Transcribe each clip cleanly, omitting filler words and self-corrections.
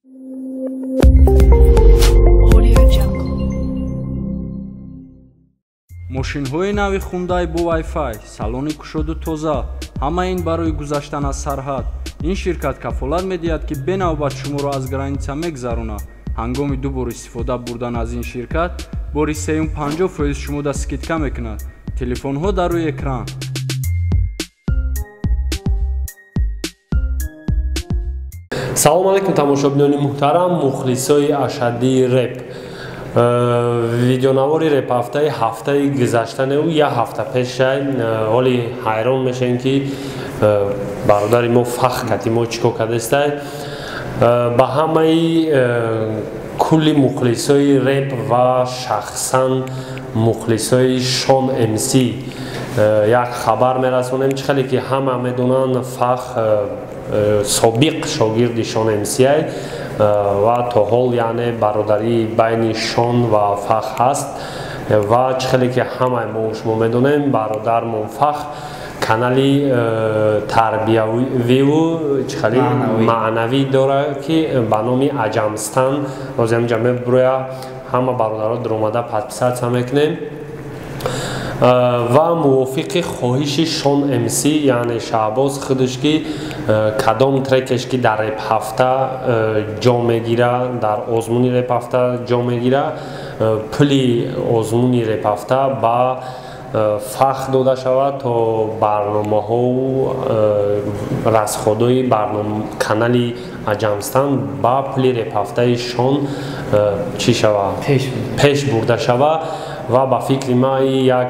мошинҳои нави Hyundai бо Wi-Fi, салони кушоду тоза, ҳамаин барои гузаштан аз сарҳад. ин ширкат кафолат медиҳад ки бенавбат шуморо аз граница мегзаронад. ҳангоми ду бор истифода бурдан аз ин ширкат бори сеюм 50% шумода скидка мекунад. телефонҳо дар рӯи экран. салом алейкум тамошобинони муҳтарам, мухлисои ашаддии реп. видеонавори реп ҳафтаи гузаштанеу я ҳафта пешай ҳоли ҳайрон мешавем ки бародари мо фах кати мо чӣ кор кардастай. ба ҳамаи кулли мухлисои реп ва шахсан мухлисои Шон МС як хабар мерасонем, чӣ хеле ки ҳама медонанд фах собиқ шогирди Шон МС ва то ҳол яъне бародарии байни Шон ва фах ҳаст ва чӣ хеле ки ҳамаи мо шумо медонем бародармон фах канали тарбиявиву чӣ хеле маънавӣ дорад ки ба номи Аҷамстан. рози ҳаминҷа мебуроя ҳама бародаро дуромада подписатсия мекунем ва мувофиқи хоҳиши Шон МС яъне Шаҳбоз худаш ки кадом трекеш ки дар реп ҳафта ҷо мегира, дар озмуни реп ҳафта ҷо мегира, пули озмуни реп ҳафта ба фах дода шавад то барномаҳоу расходои канали Аҷамстан ба пули реп ҳафтаи Шон чӣ шава пеш бурда шава ва ба фикри ман як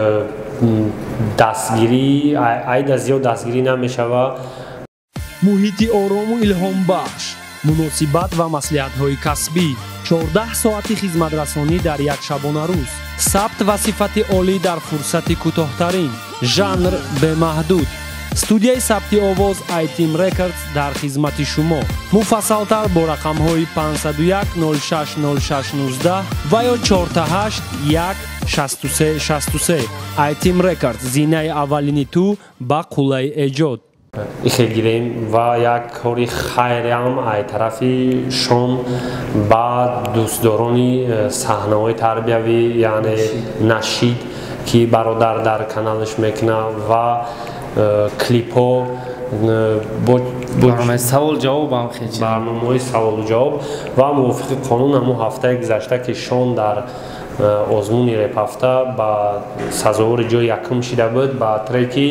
дастгирӣ айда зиёд дастгирӣ намешава. муҳити орому илҳомбахш, муносибат ва маслиҳатҳои касбӣ, 14 соати хизматрасонӣ дар як шабонарӯз, сабт ва сифати олӣ дар фурсати кӯтоҳтарин, жанр бемаҳдуд. студияи сабти овоз iTeam Records дар хизмати шумо. муфассалтар бо рақамҳои 501 06 06 19 ва ё 48 1 63 63. iTeam Records, зинаи аввалини ту ба қуллаи эҷод. ихе гирем ва як кори хайрам ай тарафи Шон ба дӯстдорони саҳнаҳои тарбиявӣ яъне нашид ки бародар дар каналаш мекуна ва клипҳо барномаи савол ҷавоб барномаи саволу ҷавоб ва мувофиқи қонун ҳамун ҳафтаи гузашта ки Шон дар озмуни реп ҳафта ба сазовори ҷои якум шида буд ба треки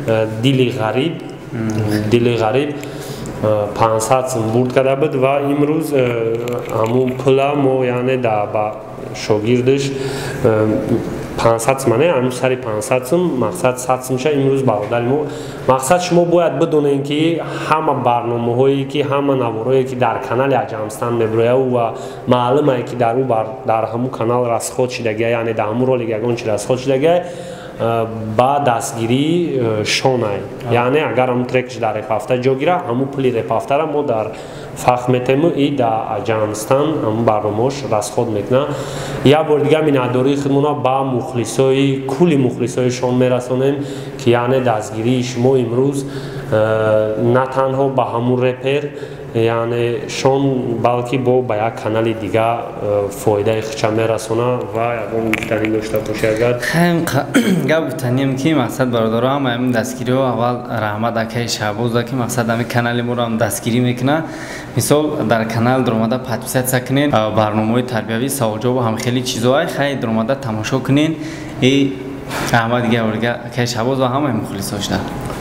дили ғариб 500 сум бурд карда буд ва имрӯз ҳамун пула мо яъне ба шогирдаш 500 сум не ҳамун сари 500 сум мақсад 100 сум ша имрӯз бародари мо мақсад шумо бояд бидонем ки ҳама барномаҳое ки ҳама наворое ки дар канали Аҷамстан мебурояд ва маълумае ки дар ҳамун канал расход шидагия яъне дар ҳамун ролик ягон чи расход шидагия ба дастгирии Шонай яъне агар ҳамун трекш дар реп ҳафта ҷо гира ҳамун пули реп ҳафтара мо дар фах метему и дар Аҷамстан ҳамун барномаҳош расход мекуна. як бори дига миннатдории худмона ба мухлисои кулли мухлисои Шон мерасонем ки яъне дастгирии шумо имрӯз на танҳо ба ҳамун репер яъне Шон балки ба як канали дига фоидаи худша мерасона ва ягон гуфтанӣ дошта бошӣ агар гап гуфтанем ки мақсад бародаро ҳама ҳамин дастгириҳо аввал раҳмат акаи Шаҳбозда ки мақсад ҳамин канали моро ҳам дастгирӣ мекуна. мисол дар канал дуромада подписатсия кунен, барномаҳои тарбиявӣ саволҷавоб ҳам хеле чизо хай дуромада тамошо кунен и раҳмат дига акаи Шаҳбоз ва ҳамаи мухлисошда.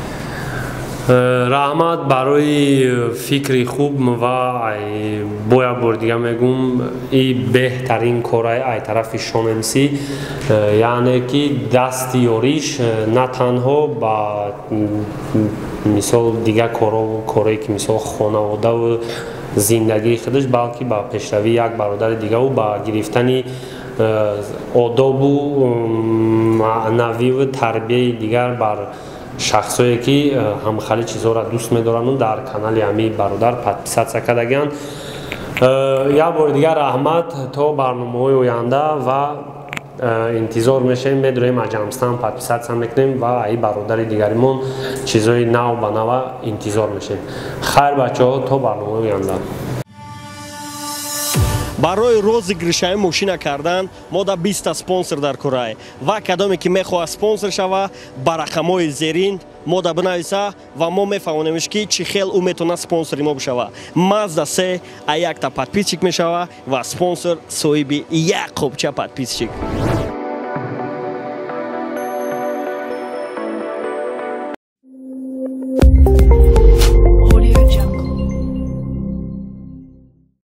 раҳмат барои фикри хуб ва бо як бор дига мегум и беҳтарин кораи ай тарафи Шон МС яъне ки дасти ёриш на танҳо ба мисол дига корое ки мисол хонаводаву зиндагии худаш балки ба пешравии як бародари дигаву ба гирифтани одобу маънавиву тарбияи дигар бар шахсое ки ҳамхали чизоро дӯст медорану дар канали ҳами бародар подписатсия кардагиянд. як бори дигар раҳмат то барномаҳои оянда ва интизор мешавем медурем Аҷамстан подписатсия мекунем ва аи бародари дигаримон чизои нав ба нава интизор мешавем. хайр бачаҳо то барномаҳои оянда. барои розыгрышаи мошина кардан мо да 20 спонсор дар кораи ва кадоме ки мехоҳад спонсор шава ба рақамҳои зерин мо да бинависа ва мо мефаҳмонемш ки чӣ хел ӯ метавона спонсори мо бишава. Mazda 3 а якта подписчик мешава ва спонсор соҳиби як қопча подписчик.